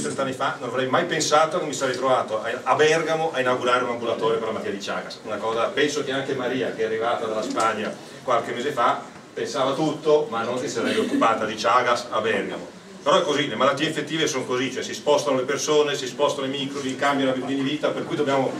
7 anni fa non avrei mai pensato che mi sarei trovato a Bergamo a inaugurare un ambulatorio per la malattia di Chagas. Una cosa, penso che anche Maria, che è arrivata dalla Spagna qualche mese fa, pensava tutto, ma non che si sarebbe occupata di Chagas a Bergamo. Però è così, le malattie infettive sono così, cioè si spostano le persone, si spostano i microbi, cambiano l'abitudine di vita, per cui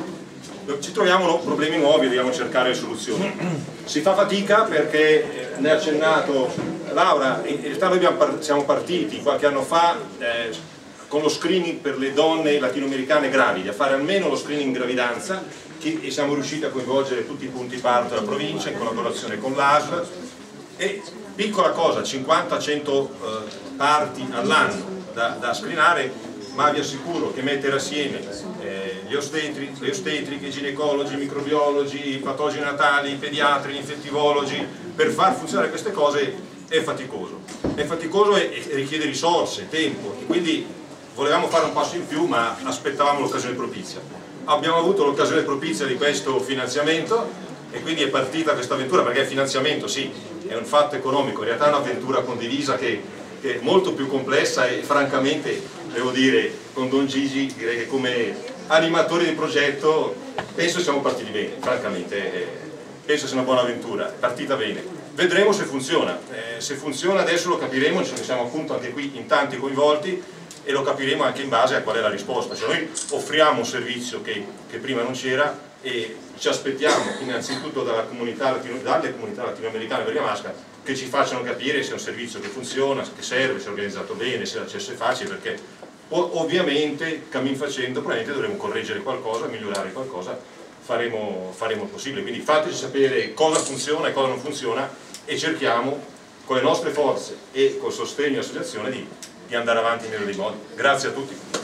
ci troviamo problemi nuovi e dobbiamo cercare soluzioni. Si fa fatica perché, ne ha accennato Laura, in realtà noi siamo partiti qualche anno fa con lo screening per le donne latinoamericane gravide, a fare almeno lo screening in gravidanza, e siamo riusciti a coinvolgere tutti i punti parto della provincia in collaborazione con l'ASL. E piccola cosa, 50-100 parti all'anno da screenare, ma vi assicuro che mettere assieme le ostetriche, i ginecologi, i microbiologi, i patogeni natali, i pediatri, gli infettivologi, per far funzionare queste cose è faticoso e richiede risorse, tempo, e quindi volevamo fare un passo in più, ma aspettavamo l'occasione propizia. Abbiamo avuto l'occasione propizia di questo finanziamento e quindi è partita questa avventura, perché il finanziamento sì, è un fatto economico, in realtà è un'avventura condivisa che è molto più complessa e francamente, devo dire, con Don Gigi, direi che come animatori di progetto penso siamo partiti bene, francamente, penso sia una buona avventura, è partita bene. Vedremo se funziona adesso lo capiremo, ci siamo appunto anche qui in tanti coinvolti e lo capiremo anche in base a qual è la risposta. Cioè noi offriamo un servizio che prima non c'era e ci aspettiamo innanzitutto dalle comunità latinoamericane bergamasca che ci facciano capire se è un servizio che funziona, che serve, se è organizzato bene, se l'accesso è facile, perché ovviamente cammin facendo probabilmente dovremo correggere qualcosa, migliorare qualcosa, faremo il possibile. Quindi fateci sapere cosa funziona e cosa non funziona e cerchiamo con le nostre forze e col sostegno dell'associazione di andare avanti in migliore dei modi. Grazie a tutti.